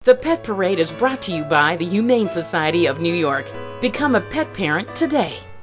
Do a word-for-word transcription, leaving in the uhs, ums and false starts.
The Pet Parade is brought to you by the Humane Society of New York. Become a pet parent today.